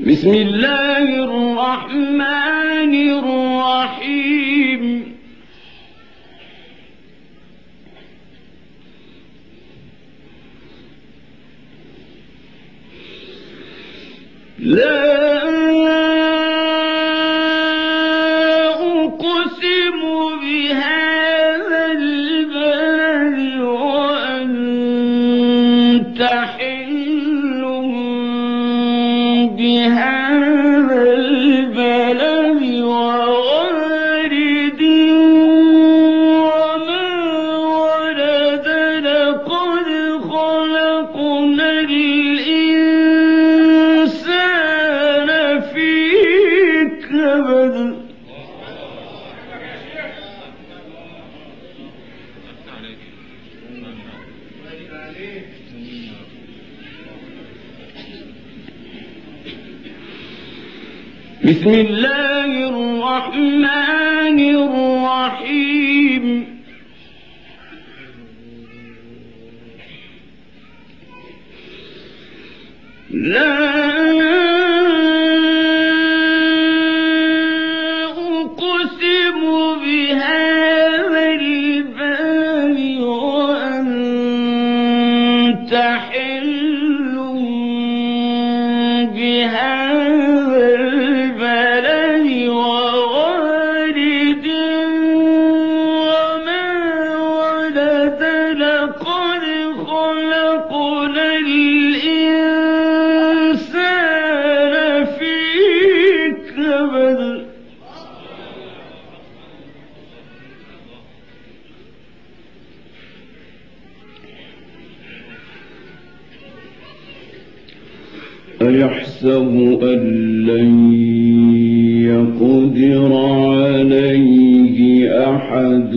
بسم الله الرحمن الرحيم لا أقسم بهذا البلد وأنت حل بهذا البلد ووالد وما ولد لقد خلقنا الإنسان في كبد بسم الله الرحمن الرحيم لا أقسم بهذا البلد وأنت حل بهذا البلد ووالد وما ولد لقد خلقنا الإنسان في كبد أيحسب أن لن يقدر عليه أحد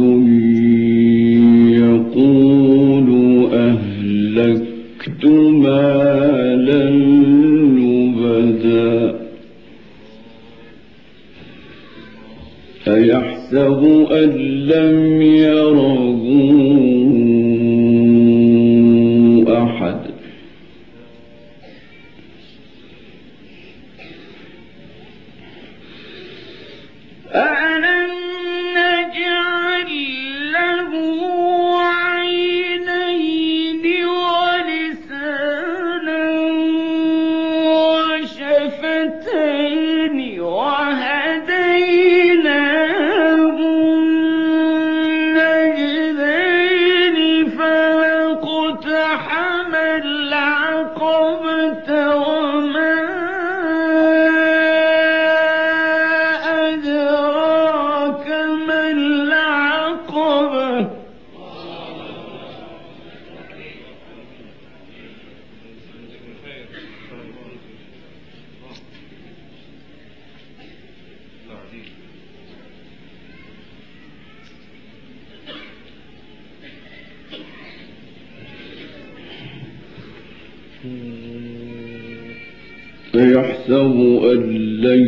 يقول أهلكت مالا لبدا أيحسب أن لم يره أحد ألم نجعل له عينين ولسانا وشفتين وهديناه النجدين فلاقتحم العقبة وما أدراك ما العقبة أيحسب أن لن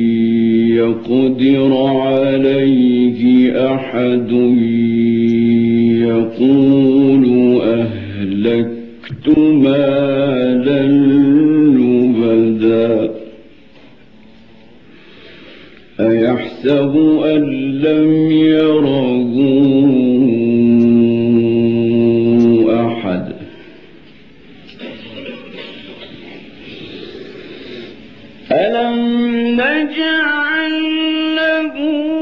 يقدر عليه أحد يقول أهلكت مالا لبدا أيحسب أن لم يره أحد ألم نجعل له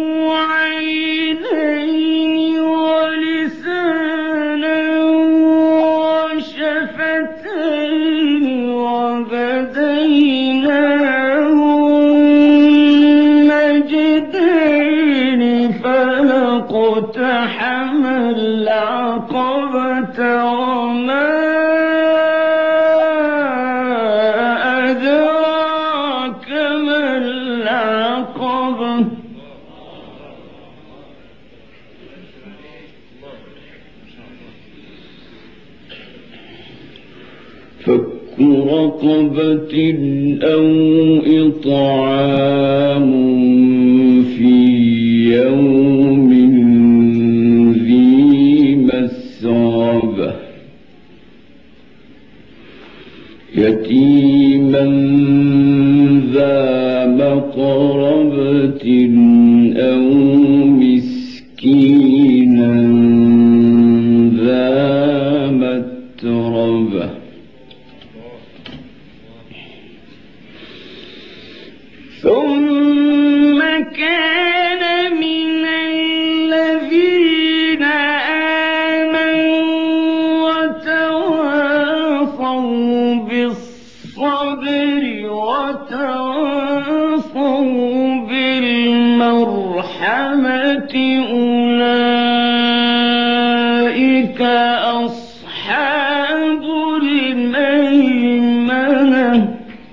عينين ولسانا وشفتين وهديناه النجدين فلاقتحم العقبة وما أدراك ما العقبة فك رقبة أو إطعام في يوم ذي مسغبة يتيما ذا مقربة أو مسكينا ذا متربة ثم كان من الذين آمنوا وتواصوا بالصبر وتواصوا بالمرحمة أولئك أصحاب الميمنة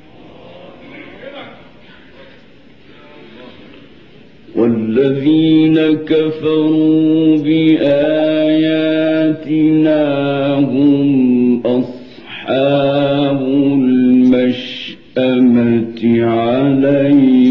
والذين كفروا بآياتنا هم أصحاب المشأمة عليهم